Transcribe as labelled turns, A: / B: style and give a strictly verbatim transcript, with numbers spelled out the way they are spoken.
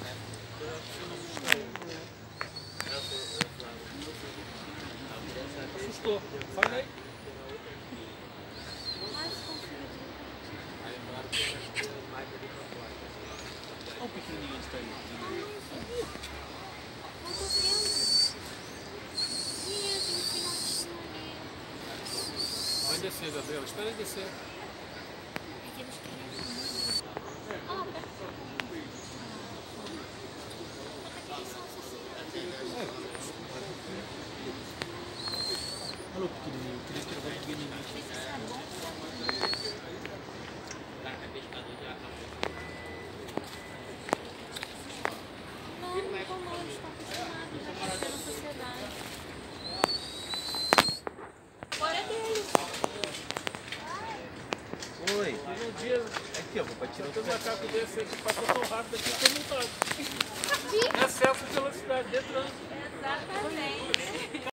A: Assustou. Faz aí. Olha o pequenininho que está aí.
B: Não tô vendo. Ih, tem um filhotinho ali.
A: Vai descer, Gabriel. Espera ele descer.
B: Pequenos crianças. Ó, pera. Até que eles são assassinados.
A: Olha o pequenininho. Queria que era pequenininho.
B: Isso é bom pra mim. Não, como eles estão acostumados a viver na sociedade. Fora deles.
C: Oi.
A: E no dia,
C: Aqui, ó, vou pra tirar
A: tem um macaco desse aí que passou tão rápido aqui que eu não tava.
B: De
A: Excesso de velocidade, de trânsito.
B: Exatamente.